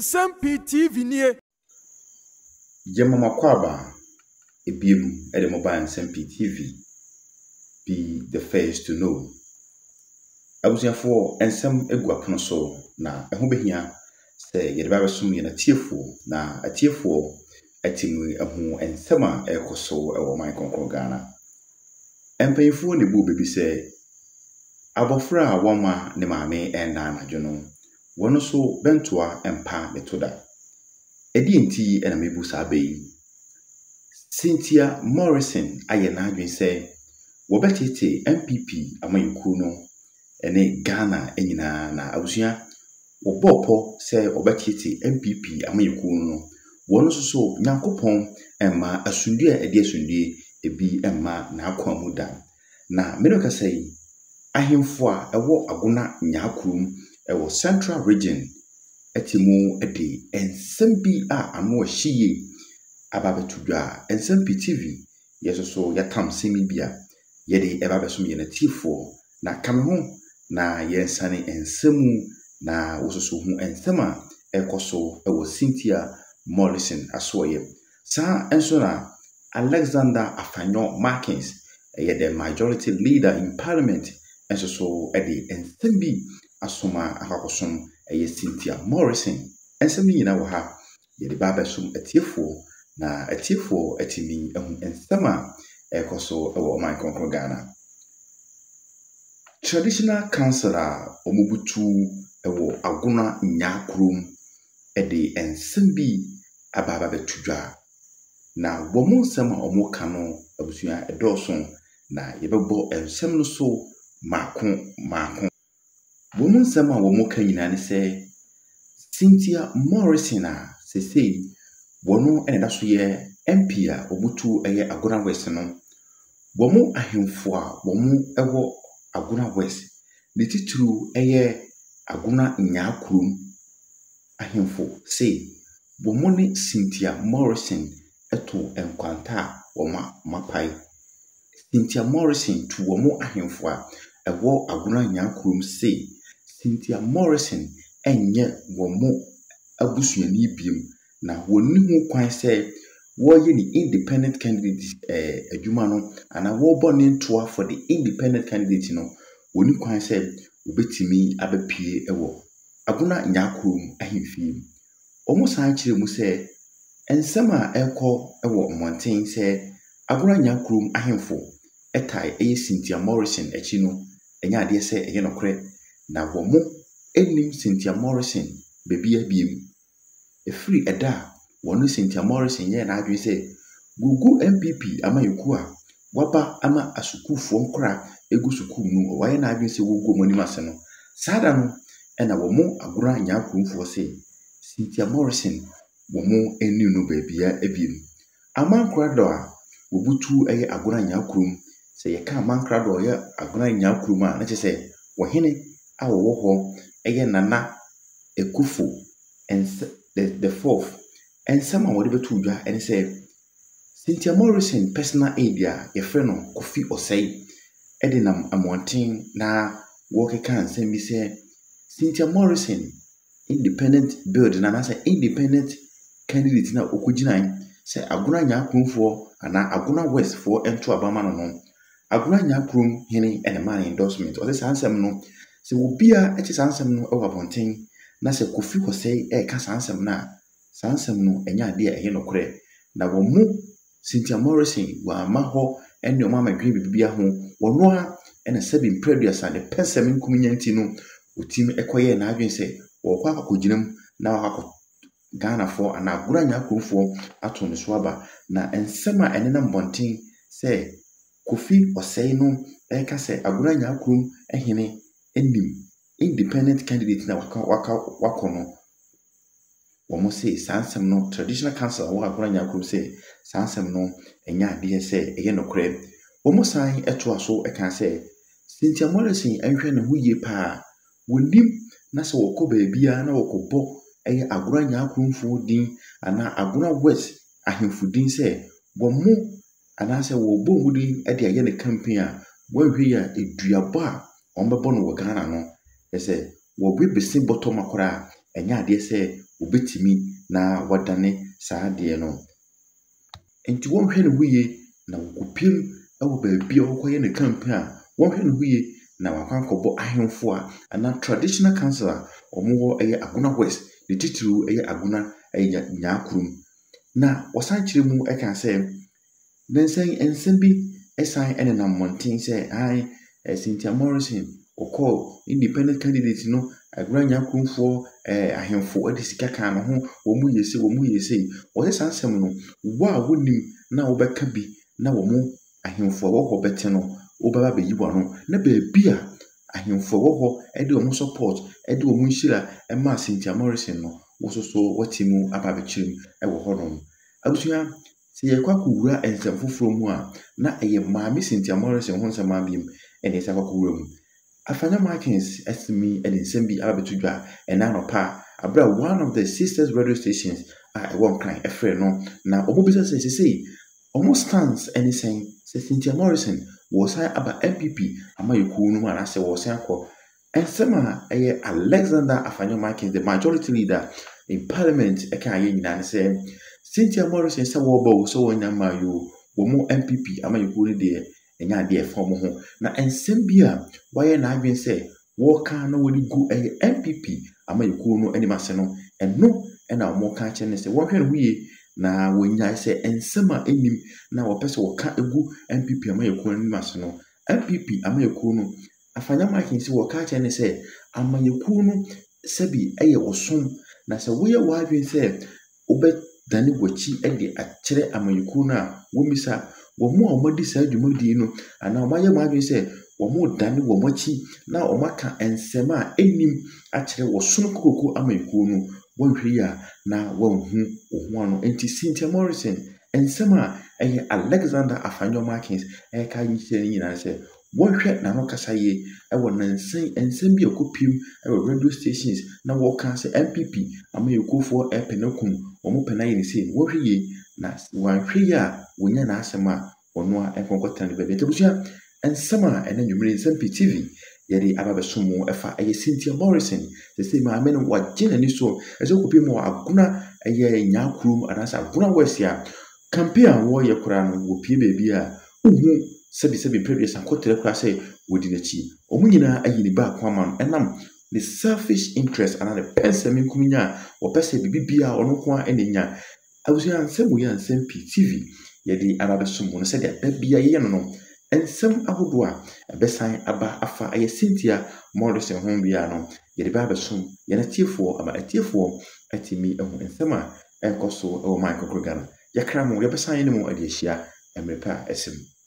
Nsem-Pii TV nie. Yemama kwaba ebiem at the mobile Nsem-Pii TV. Be the first to know. Abusuafo ensem egu apono so na eho behia se yede ba besom ye na tiefo na atiefo atimu eho ensem a ekoso ewo man konkro Ghana. Empanyifo ne bu bebi se abofra a woma ne maame enda anadwo wono so bentoa empa metoda. Edi enti ena mebu sa abai. Cynthia Morrisson aye na adwen se wobetete MPP amayuku no ene Ghana enyina na abusua wobopo se obetete MPP amayuku no wono so nyankopon emma asundue edi asundue ebi emma na akwamuda na menoka sei ahemfo a ewo Agona nyakrum ewo Central Region etimu edi Nsem-Pii a ano ahyiye ababetudwa Nsem-Pii TV yeso yatam semi bia yede ebabesom ye na tifo na kameho na yensane ensemu na wososo hu ensema ekoso ewo Cynthia Morrisson asoye sa enso na Alexander Afanyo Markins the majority leader in parliament enso so edi Nsem-Pii asoma akakosom Cynthia Morrisson ensemi nyina wo ha yede babesom atiefo na atiefo atimi ehu ensema ekoso ewo man konkro Ghana. Traditional council a omubutu ewo Agona nyakrum edi Nsem-Pii ababa betudwa na womu nsema omuka no abusua edoso na yebebo ensem no so mako womu nsema womuka nyina ne se Cynthia Morrisson a sesei wono ene daso ye MP a obutu eye Agona West no womu ahemfo a womu ewo Agona West ne tituru eye Agona nyakrum ahemfo sei womu ne Cynthia Morrisson eto enkwanta woma mapai. Cynthia Morrisson tu womu ahemfo a ewo Agona nyakrum sei Cynthia Morrisson enye womu abusuani biem na woni hu kwan se wo ye ni independent candidate adwuma no ana wo bone ntoa for the independent candidate no woni kwan se obetimi abapie ewo Agona nyakrum ahemfie. Omo san kire mu se ensema eko ewo monten se Agona nyakrum ahemfo etai Cynthia Morrisson echi no enya ade se eye nokre na womo enim Cynthia Morrisson bebia biem efiri eda wono Cynthia Morrisson ye na adwen se gugu MPP amayuku a waba ama asukufo nkora egu suku nu waye na adwen se wogu monim ase no sada no ena womo Agona nyakrumfo se Cynthia Morrisson womo eni no bebia ebiem amankrado a wobutu eye Agona nyakrum se ye ka amankrado ye Agona nyakrum a na chese wohene a wo ho eye Nana Ekufo the fourth ensema wode betudwa ene se Cynthia Morrisson personal aid a ye freno Kofi Osei edinam amonten na wokeka nsem bi se Cynthia Morrisson independent build na say independent candidate na okuginan se Agona nyakrumfo ana Agona West for ento abama no Agona nyakrum hene ene man endorsement o se sansem no se obia eche sansem no ewa bonten na se Kofi Osei ka sansem na sansem no enya ade a eye nokre na womu Cynthia Morrisson wa maho ene o mama dwen bibia ho wono ha ene sebi previous and pensem nkuminyanti no otimi ekoye na adwen se wo kwa akoginam na wakako Ghana for ana Agona nyakrumfo ato ne so aba na ensema ene na mbonten se Kofi Osei no eka se Agona nyakrum ehene enim independent candidate na wakono womo se sansem no traditional council wo Agona nyakrum se sansem no enya ade se eye nokre womo san eto aso eka se Cynthia Morrisson enhwe ne huye pa wonim na se wokoba bia na wokobo eye Agona nyakrumfo din ana Agona West ahemfudin se womo ana se wo bomudin ade aye ne campaign a wohwe ya eduabo a ombebo no wo Ghana no ese wo bebese bottom akora ɛnyɛ adeɛ sɛ obetimi na wadane saa adeɛ no. Nti wɔnhwɛ ne ho yie na wɔkɔpiem ɛwɔ baabi a wɔkɔyɛ ne campaign a wɔnhwɛ ne ho yie na wakɔbɔ ahemfo a ana traditional council a wɔwɔ ɛyɛ Agona West ne titiriw ɛyɛ Agona ɛyɛ Nyakurum. Na wɔsan kyerɛ mu ɛka sɛ nsɛm bi ɛsan ɛnenam mmɔnten sɛ Cynthia Morrisson ɔkɔɔ independent candidate no Agona Nyakurumfoɔ ahemfo ɛde sika kan no ho wɔn mu yɛ sei wɔyɛ saa nsɛm no wo a wonim na wobɛka bi na wɔn ahemfo a wɔwɔ bɛte no wobɛba bɛyi wɔ no na baabi a ahemfo wɔ hɔ ɛde wɔn support ɛde wɔn nhyira ɛma Cynthia Morrisson no wososo wɔte mu aba bɛkyerɛ mu ɛwɔ hɔ no. Abusua sɛ yɛkɔ akɔwura nsɛm foforɔ mu a na ɛyɛ maame Cynthia Morrisson ho nsɛm abiem ɛne ɛsɛ akɔwura mu. Afanya Markins esimi ɛde nsɛm bi aba bɛto dwa ɛna anɔpa abra one of the sisters radio stations a ɛwɔ nkran ɛfrɛ no na ɔmo bisa sɛ sɛsɛ ɔmo stance ɛne sɛn sɛ Cynthia Morrisson wɔsan aba MPP ama yɛkuo no mu anasɛ wɔsan akɔ nsɛm a ɛyɛ Alexander Afanya Markins the majority leader in parliament ɛka ayɛ nyinaa ne sɛ Cynthia Morrisson sɛ wɔbɔ sɛ wɔnya maayo wɔn MPP ama yɛkuo no deɛ ɛnya adeɛ ɛfa ɔmo ho na nsɛm bi a wɔyɛ n'adwen sɛ wɔka na wɔde gu ɛyɛ MPP ama yɛkuo no anim ase no ɛno ɛna ɔmo ka kyerɛ ne sɛ wɔhwɛ ne ho yie na wɔnyae sɛ nsɛm a ɛnim na wɔpɛ sɛ wɔka egu MPP ama yɛkuo no anim ase no MPP ama yɛkuo no Afanya Markins wɔka kyerɛ ne sɛ ama yɛkuo no sɛbi ɛyɛ ɔsom na sɛ woyɛ w'adwen sɛ wobɛdane wɔkyi ɛde akyerɛ ama yɛkuo no a wɔmisa wɔn a wɔdi saa dwumadie no ana wɔayɛ m'adwene sɛ wɔn dane wɔn akyi na wɔn aka nsɛm a ɛnim akyerɛ wɔsono kokoko ama yɛkuo no wɔnhwɛ yi na wɔnhu wɔn ano. Nti Cynthia Morrisson nsɛm a ɛyɛ Alexander Afanya Markins ɛka nyinaa nyinaa sɛ wɔnhwɛ n'ano kasa yie ɛwɔ nsɛm bi ɛkɔpiem ɛwɔ radio stations na wɔka sɛ MPP ama yɛkuofoɔ ɛpɛ na kum wɔn pɛ na yɛ ne sei wɔnhwɛ yie na wɔnhwɛ yi a wɔnya n'asɛm a ɔno a ɛnkɔnkɔtena ne baabi. Ntabusua nsɛm a ɛna nwumire Nsem-Pii TV yɛde aba bɛso mu ɛfa ɛyɛ Cynthia Morrisson sɛ maame no wagye n'ani so ɛsɛ kɔpiem wɔ Agona ɛyɛ Nyakurum anaasɛ Agona West a campaign a wɔyɛ koraa no wɔpie baabi a uhu sɛbi previous ankɔtɛrɛ koraa sɛ wɔdi n'akyi ɔmo nyinaa ayi ne baako ama no ɛnam the selfish interest ana the pensɛm nkuminya a wɔpɛ sɛ biribi a ɔno nko a ɛna nya. Abusua nsɛm yɛ Nsem-Pii TV yɛde aba bɛso mu no sɛdeɛ da bia yɛyɛ no nsɛm ahodoɔ a ɛbɛsan aba afa ɛyɛ Cynthia Morrisson ho bia no yɛde ba bɛso yɛn atiefoɔ ama atiefoɔ atimi ɛho nsɛm a ɛnkɔ so ɛwɔ man kokoro Ghana yɛkra mo yɛbɛsan yɛn mu ade ahyia mmerɛ pa ɛsɛm.